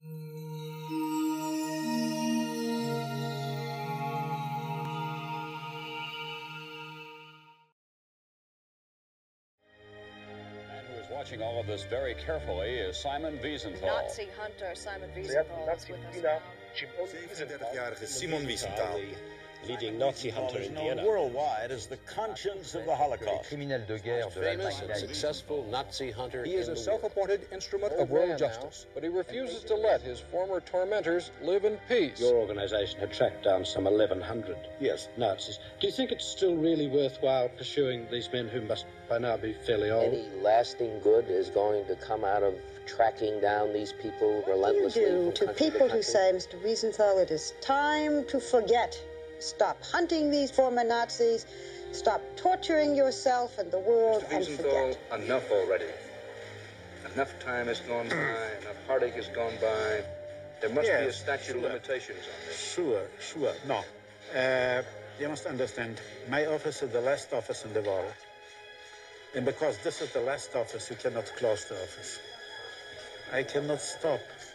Watching all of this very carefully is Simon Wiesenthal. Nazi hunter Simon Wiesenthal is with us now. 37-jarige Simon Wiesenthal, leading Nazi hunter in Vienna. Worldwide as the conscience of the Holocaust. Criminel de guerre de Famous and successful Nazi hunter. He is a self-appointed instrument of world justice, but he refuses to let his former tormentors live in peace. Your organization had tracked down some 1,100 Nazis. Do you think it's still really worthwhile pursuing these men who must by now be fairly old? Any lasting good is going to come out of tracking down these people relentlessly? What do you do to people who say, Mr. Wiesenthal, it is time to forget? Stop hunting these former Nazis. Stop torturing yourself and the world and forget. Enough already. Enough time has gone by. Enough heartache has gone by. There must be a statute of limitations on this. Sure. No. You must understand, my office is the last office in the world. And because this is the last office, you cannot close the office. I cannot stop.